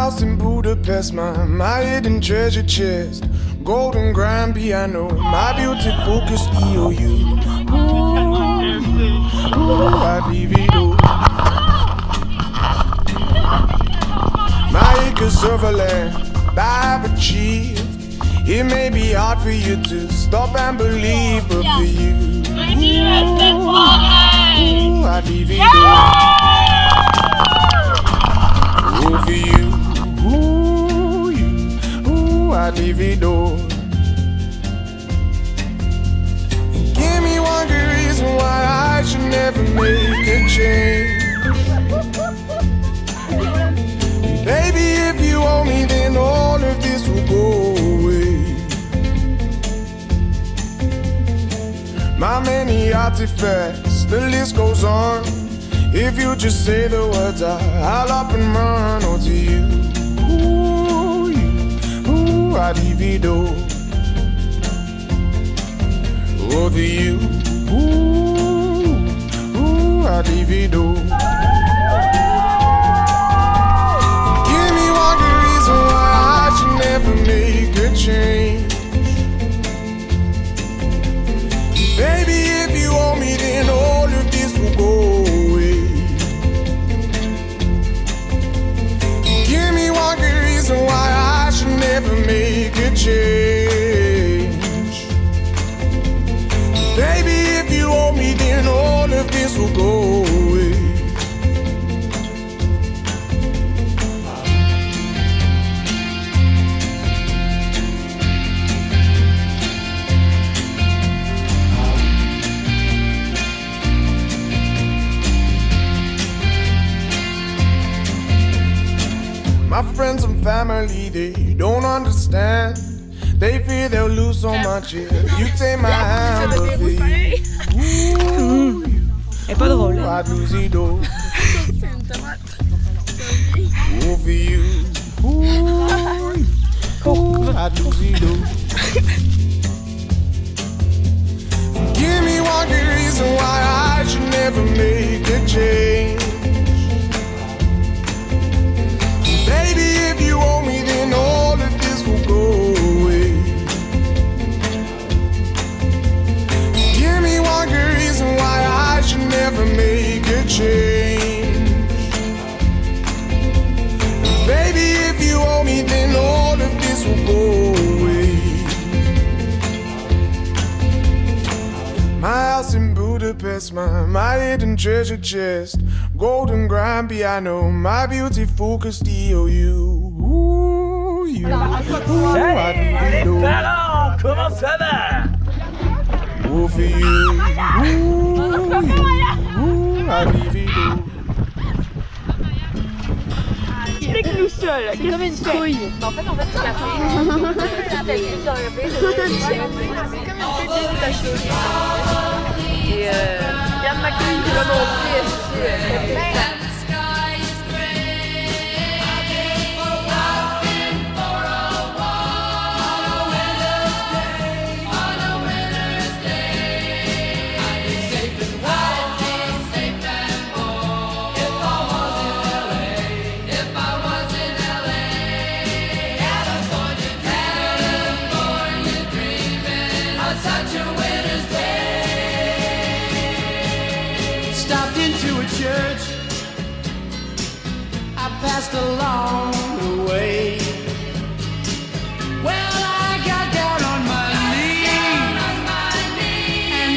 house in Budapest, my hidden treasure chest, golden grand piano, my beauty focused EOU. I leave it all. My acres of land I've achieved. It may be hard for you to stop and believe, but for you, I leave it all. Oh, for you, I leave it all. Give me one good reason why I should never make a change. Baby, if you owe me, then all of this will go away. My many artifacts, the list goes on. If you just say the words, I'll up and run. Oh, to you, I leave it all. Oh, to you, I leave it all. Never make a change. Baby, if you owe me, then all of this will go away. Give me one good reason why I should never make a change. Baby, if you owe me, then all of this will go away. My friends and family, they don't understand. They fear they'll lose so much. Yeah. You take my hand, but for you, I'd lose it all. Oh, for you, I'd lose it all. Give me one good reason why I should never make a change. Baby, if you owe me, then all of this will go away. Give me one good reason why I should never make a change. Baby, if you owe me, then all of this will go away. My house in Budapest, my hidden treasure chest, golden grand piano, my beauty focused EOU. I leave it all. Comment ça va? Oh, for you, I leave it all. Explique-nous seul. C'est comme une feuille. En fait, c'est la feuille. Et Yann McQueen qui va montrer ici. Passed along the way. Well, I got down on my knees and I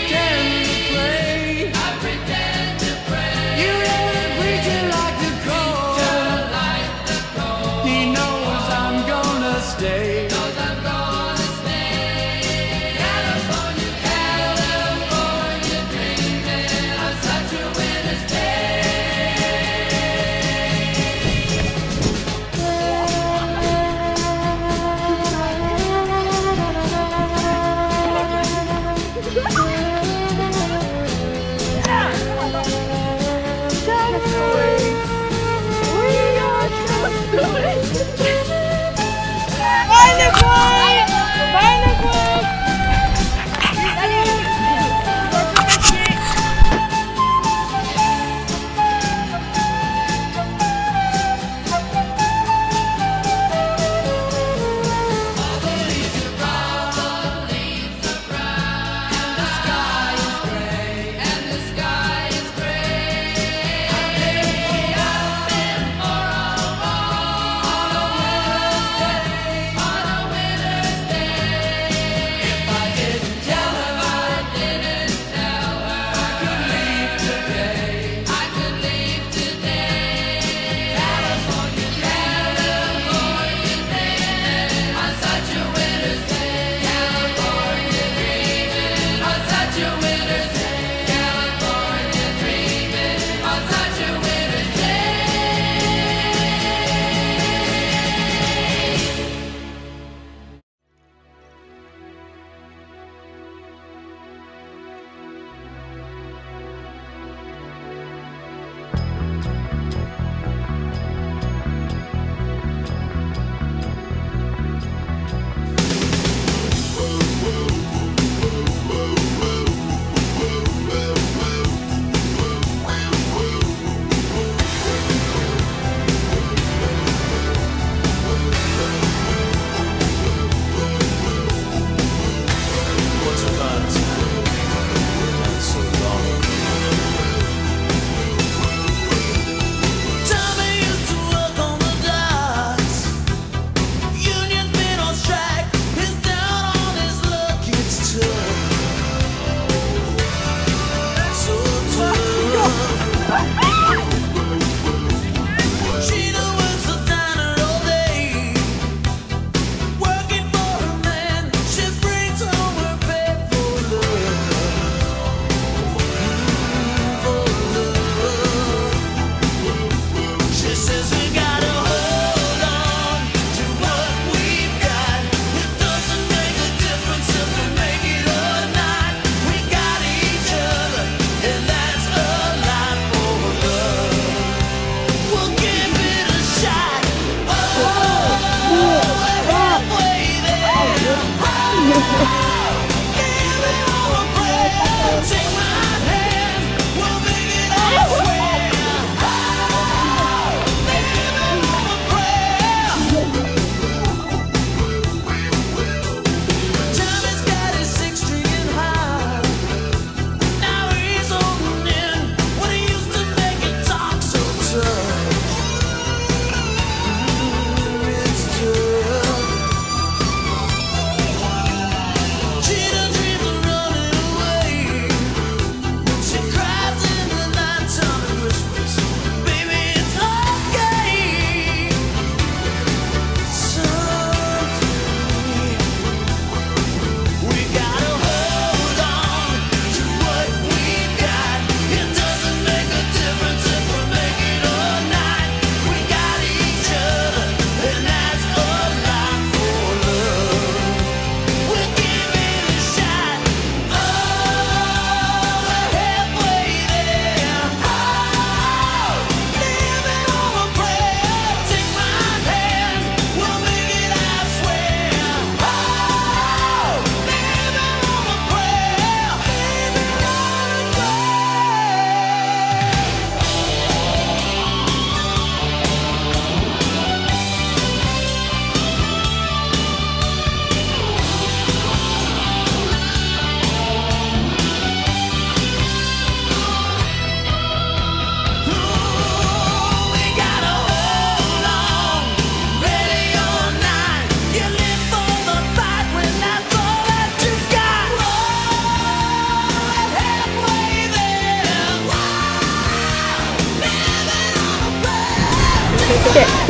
pretend to pray. You know the preacher like the cold. He knows I'm gonna stay. California dreaming of such a winter's day.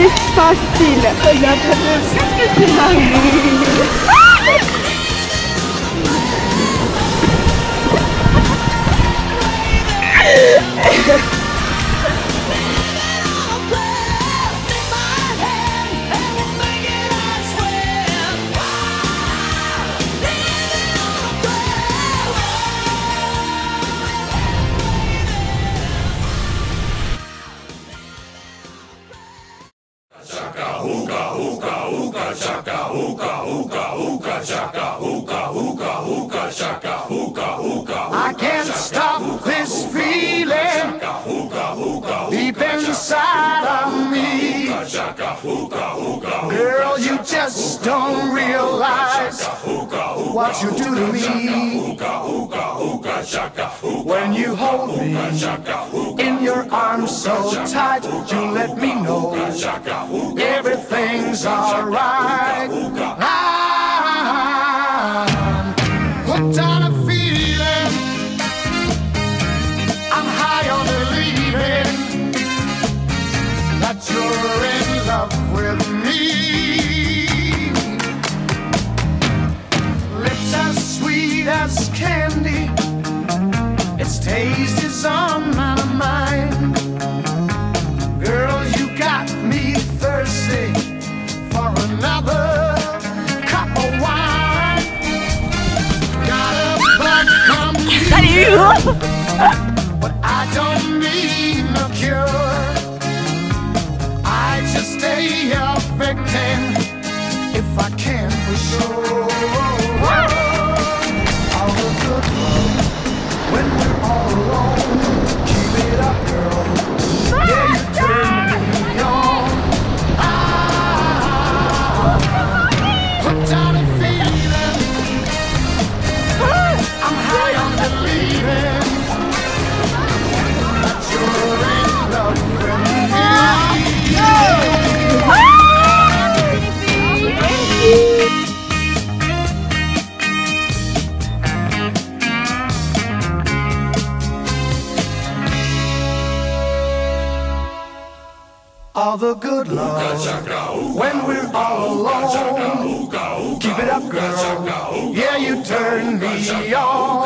C'est facile. Regarde, qu'est-ce que tu m'as I can't stop this feeling deep inside of me. Girl, you just don't realize what you do to me. When you hold me in your arms so tight, you let me know everything's alright. I'm hooked on a feeling, I'm high on believing that you're in love with me. Lips as sweet as candy, its taste is on my mind. Girl, you got me thirsty for another cup of wine. Got a bug from you, but I don't need no cure. I just stay a victim if I can for sure. All the good love when we're all alone. Keep it up, girl. Yeah, you turn me on. Hooked on a feeling, I'm high on believing that you're in love with me. All the good love when we're all alone. Keep it up, girl. Yeah, you turn me on.